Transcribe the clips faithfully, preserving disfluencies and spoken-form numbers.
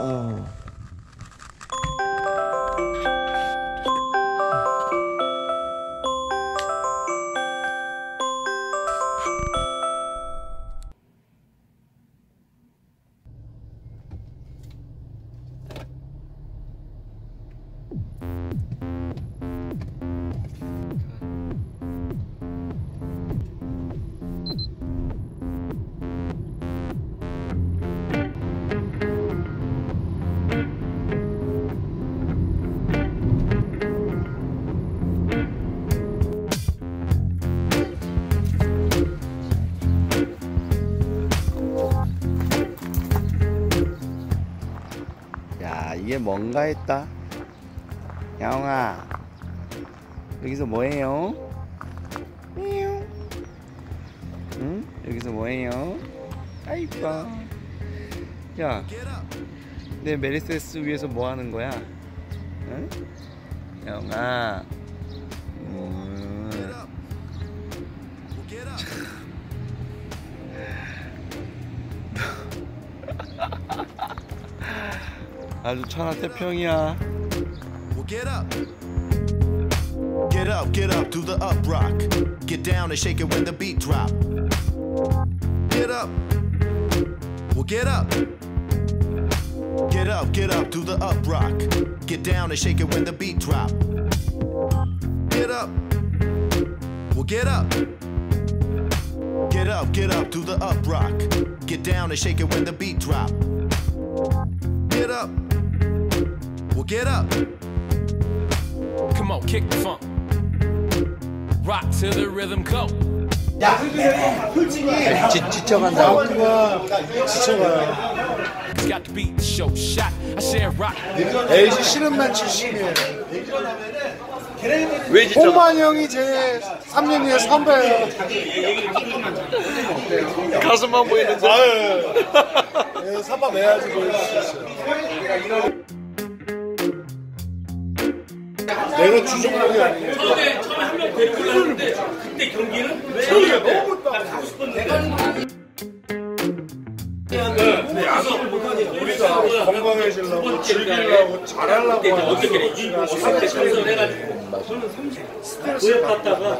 어. 야, 이게 뭔가 했다. 야옹아, 여기서 뭐해요? 응? 여기서 뭐해요? 아이고. 야, 내 메르세데스 위에서 뭐 하는 거야? 응? 야옹아. 음. 아주 천하태평이야. Get up. Get up, get up, do the up rock. Get down and shake it when the beat drop. Get up. Well, get up. Get up, get up, do the up rock. Get down and shake it when the beat drop. Get up. Well, get up. Get up, get up, do the up rock. Get down and shake it when the beat drop. Get up. Well, get up. Come on, kick the funk. Rock to the rhythm, go. 야, 솔직히 지쳐간다고. 지쳐가요. Got to beat the show shot. I said rock. 에이지 실험만 칠십이에요. 왜 지쳐? 홍만 형이 제 삼 년 뒤에 선배예요. 가슴만 보이는데. 아유, 예, 사바 매야지 보일 수 있어요. 내가 주종목이 아니에요. 처음에 처음에 한 명 데리고 올랐는데 그때 경기는 왜 너무 가고 싶은데 네, 와서 우리가 건강해지려고 즐기려고 잘하려고 하는 어떻게 이 삼대 해가지고 저는 삼십 스트레스 받다가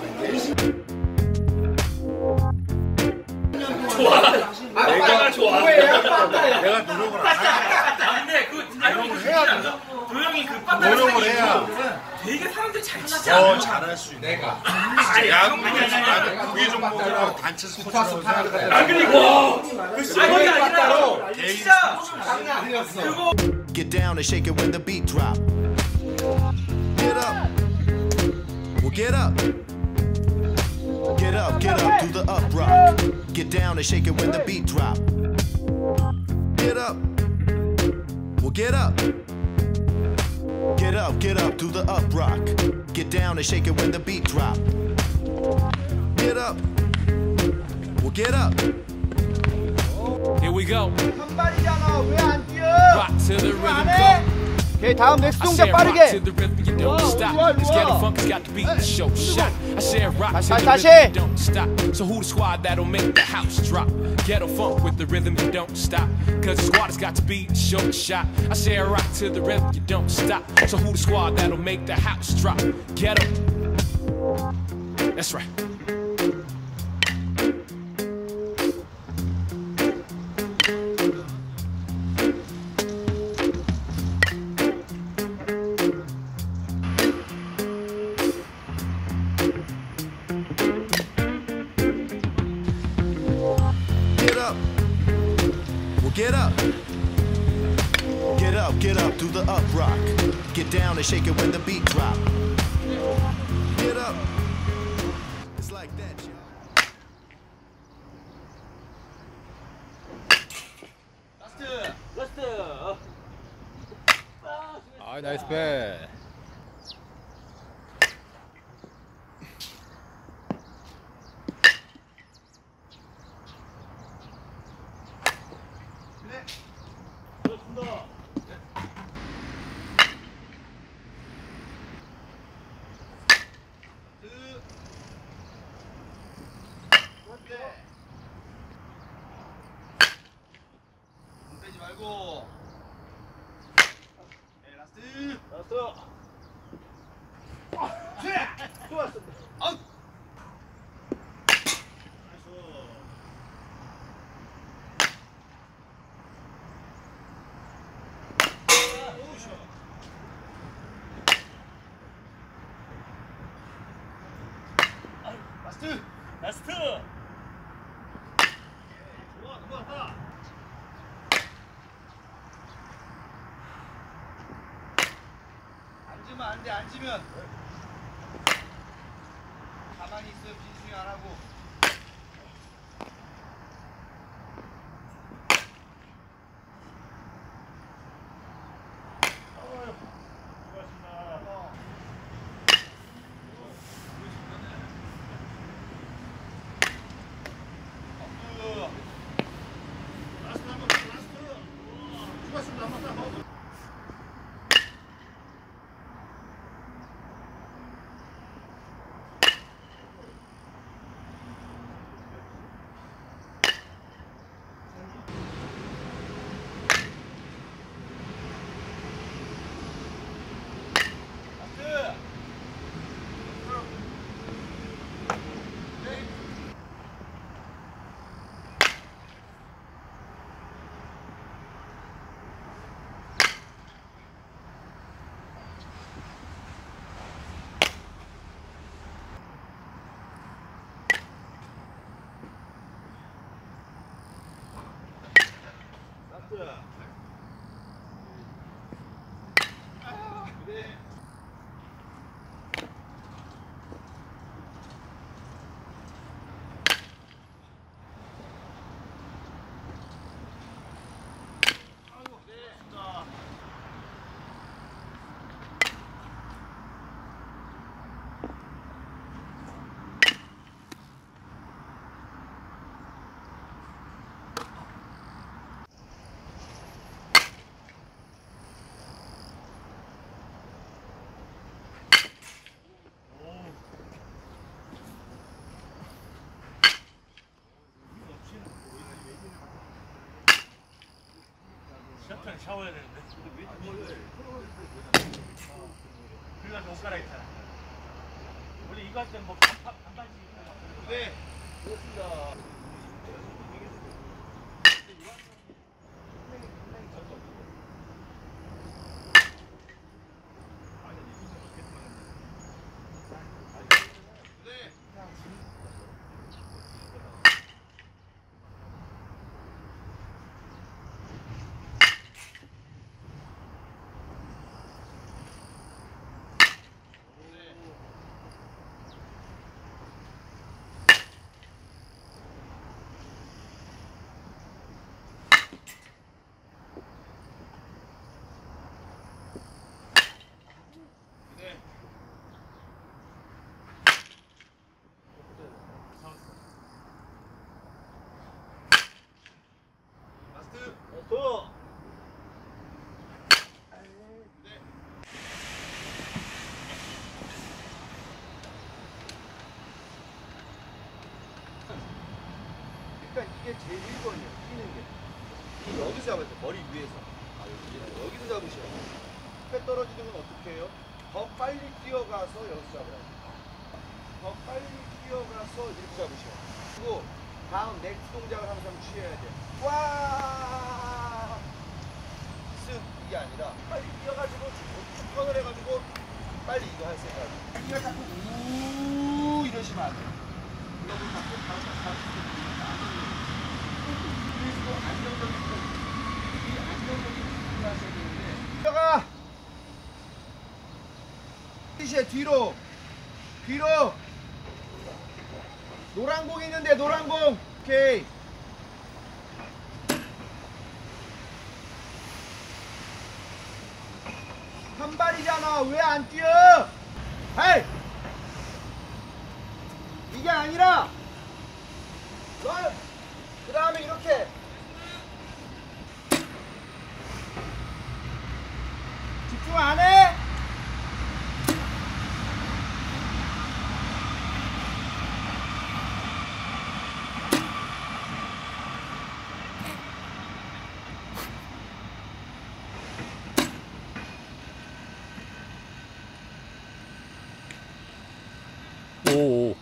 좋아 내가 좋아 내가 노력을 안 근데 그 노력을 해야 돼. 도영이 그 노력을 해야 되게 사람들 잘 치지 않아? 더 잘할 수 있는. 내가 야구는 나는 구위 종목이라고 단체 스포츠라고 생각해. 안 그리고 그 시간이 아니라 진짜 그거 Get down and shake it when the beat drop. Get up. Well, get up. Get up, get up, do the up rock. Get down and shake it when the beat drop. Get up. Well, get up. Get up, get up, do the up rock. Get down and shake it when the beat drop. Get up. Well, get up. Here we go. 선발이잖아. 왜 안 뛰어? Rock to the rhythm, 안 go. 해? 오케이, 다음 넥스트 I 동작 said rock to 빠르게. the rhythm, you don't stop. Let's get a funk, it's got to beat the show shot. I said rock to the 다시, rhythm, you don't stop. So who the squad that'll make the house drop? Get a funk with the rhythm, you don't stop. Cause the squad has got to beat the show shot. I said rock to the rhythm, you don't stop. So who the squad that'll make the house drop? Get 'em. That's right. Get up. Well, get up. Get up, get up, do the up rock. Get down and shake it when the beat drop. Get up. It's like that, y'all. 아, 나이스 배. 빼지 말고. 라스트. 좋아, 넘어갔다. 앉으면 안 돼, 앉으면. 가만히 있으면 빈스윙 안 하고. 셔틀 샤워해야 되는데. 그래서 옷 갈아입잖아. 원래 이거 할 때는 뭐 반바, 반바지. 네. 그러니까 이게 제일 일 번이에요. 뛰는 게. 여기서 잡아야 돼. 머리 위에서. 아, 여기, 여기서 잡으셔야 돼요. 배 떨어지는 건 어떻게 해요? 더 빨리 뛰어가서 여기서 잡아야 돼요. 더 빨리 뛰어가서 이렇게 잡으셔야 돼요. 그리고 다음 넥스 동작을 항상 취해야 돼요. 와! 쓱 이게 아니라 빨리 뛰어가지고 쭉 턴을 해가지고 빨리 이거 할 생각. 이거 자꾸 우 이러시면 안 돼요. 이거 자꾸 바로 잡고 그리고 안정적인 이 안정적인 공을 하셔야 되는데 뛰어가! 이시에 뒤로 뒤로 노란 공 있는데 노란 공 오케이 한 발이잖아 왜 안 뛰어 헤이 이게 아니라 그 다음에 이렇게 집중 안 해? 오.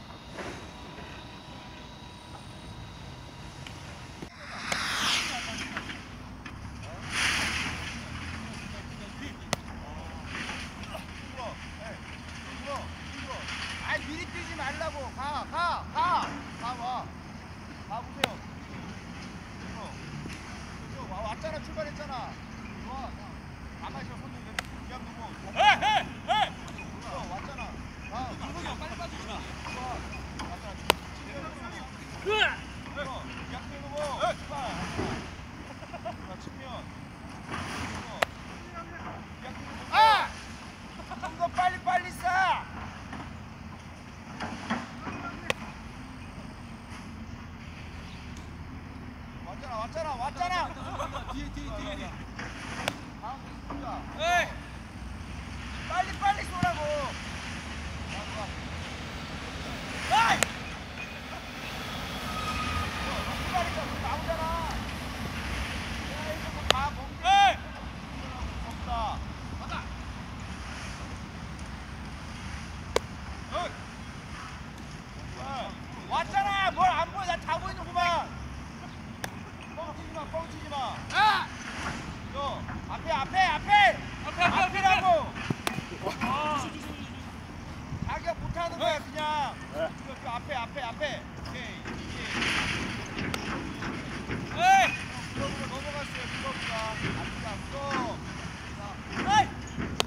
왔잖아 왔잖아 왔잖아. 뒤에 뒤에 뒤에 뒤에. 다음 쏘자. 에이. 빨리 빨리 쏘라고. 에이. 쏘라니까 나오잖아. 야 이거 뭐다 먹는. 에이. 없다. 맞다. 에이. 왔잖아. 뭘 안 보여? 나 다 보이는구만. 뻥치지 마, 뻥치지 마. 아! 저 앞에, 앞에, 앞에, 앞에, 앞에라고. 자기가 못하는 거야 그냥. 저, 저 앞에, 앞에, 앞에. 오케이, 이게. 에이! 그쪽으로 넘어갔어요. 그거보다. 아직 안 써. 자, 에이!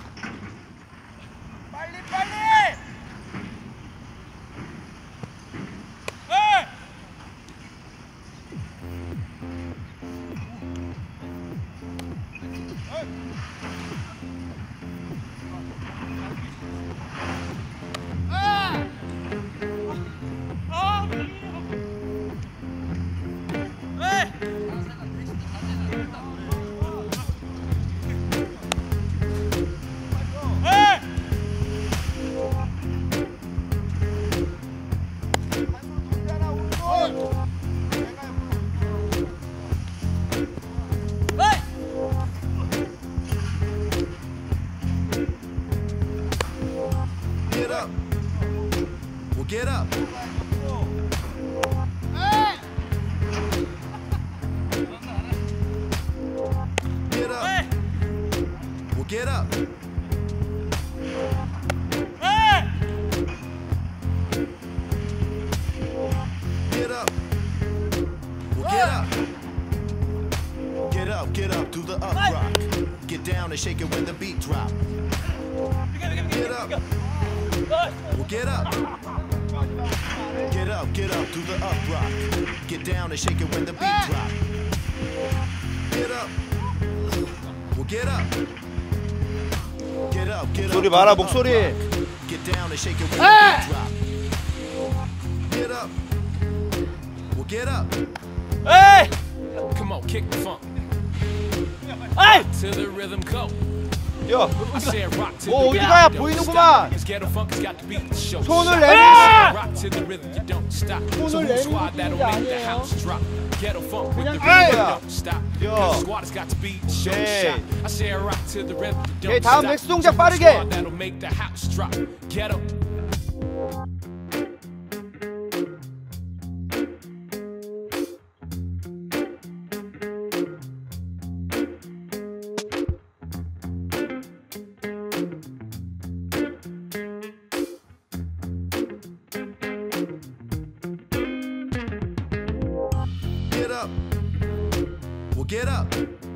빨리, 빨리! Get up. Get up. Well, get up. Get up. Well, get up. Get up, get up, do the up rock. Get down and shake it when the beat drop. Get up. Well, get up. Get up, get up, do the up rock. Get down and shake it when the beat drop. Get up. Well, get up. Get up, get up. 목소리 봐라, 목소리. Get down and shake it when the beat drop. Get up. Well, get up. 에이! Come on, kick the funk. 에이! To the rhythm go. 야, I said rock to 뭐 the 어디 가야 rhythm, don't 보이는구만. stop. This ghetto funk has got to beat the show. 손을 Stop. 내밀. Rock to the rhythm, you don't stop. So 손을 who's the squad 내밀는 that'll 게 make the 아니에요. house drop? Ghetto funk with the 그냥 rhythm, you 에이. don't stop. 야. Cause the squad has got to beat the show. 오케이. Shot. I said rock to the rhythm, you 오케이, don't 다음 stop. 넥스 동작 So who's the 빠르게. squad that'll make the house drop? Ghetto. Get up. Well, get up.